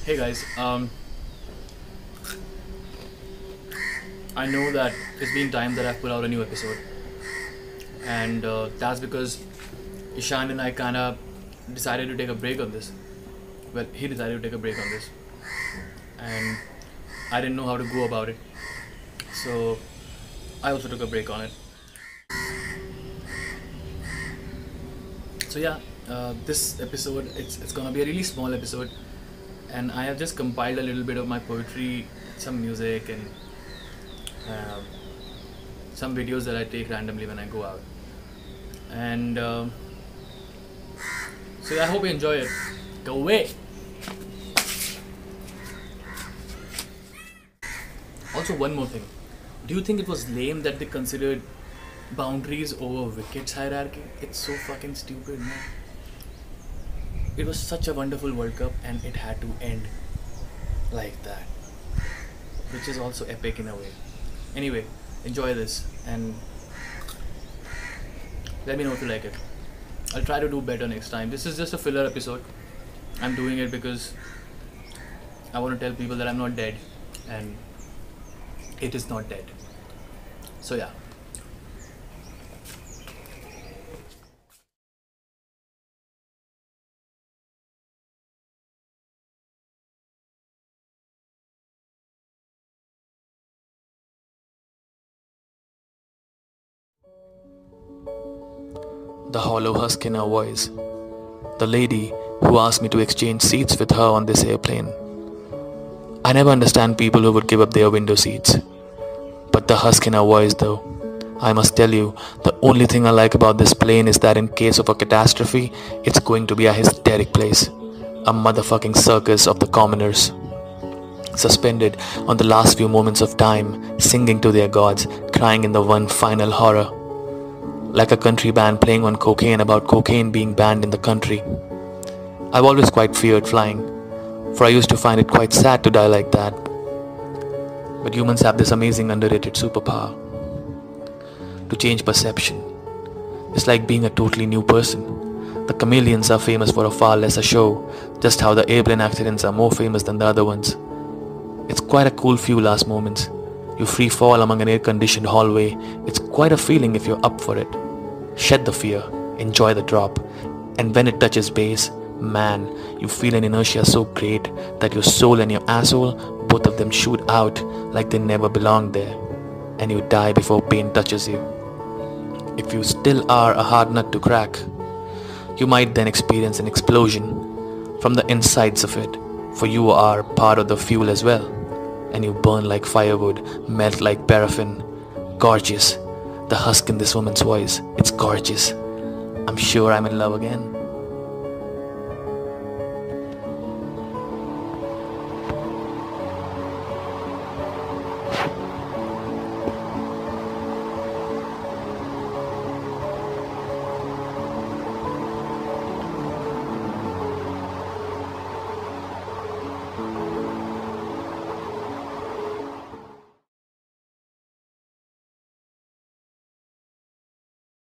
Hey guys, I know that it's been time that I've put out a new episode, and that's because Ishan and I kinda decided to take a break on this. Well, he decided to take a break on this, and I didn't know how to go about it, so I also took a break on it. So yeah, this episode it's gonna be a really small episode, and I have just compiled a little bit of my poetry, some music, and um, some videos that I take randomly when I go out. And so yeah, I hope you enjoy it. Go away. Also, one more thing. Do you think it was lame that they considered boundaries over wickets hierarchy? It's so fucking stupid, man. It was such a wonderful World Cup and it had to end like that, which is also epic in a way. Anyway, enjoy this and let me know if you like it. I'll try to do better next time. This is just a filler episode. I'm doing it because I want to tell people that I'm not dead, and it is not dead. So yeah. The hollow husk in her voice. The lady who asked me to exchange seats with her on this airplane. I never understand people who would give up their window seats. But the husk in her voice though. I must tell you, the only thing I like about this plane is that in case of a catastrophe, it's going to be a hysteric place. A motherfucking circus of the commoners. Suspended on the last few moments of time, singing to their gods, crying in the one final horror. Like a country band playing on cocaine about cocaine being banned in the country. I've always quite feared flying, for I used to find it quite sad to die like that. But humans have this amazing underrated superpower. To change perception. It's like being a totally new person. The chameleons are famous for a far lesser show, just how the airplane accidents are more famous than the other ones. It's quite a cool few last moments. You free fall among an air-conditioned hallway. It's quite a feeling if you're up for it. Shed the fear, enjoy the drop, and when it touches base, man, you feel an inertia so great that your soul and your asshole, both of them shoot out like they never belonged there, and you die before pain touches you. If you still are a hard nut to crack, you might then experience an explosion from the insides of it, for you are part of the fuel as well, and you burn like firewood, melt like paraffin. Gorgeous. The husk in this woman's voice, it's gorgeous. I'm sure I'm in love again.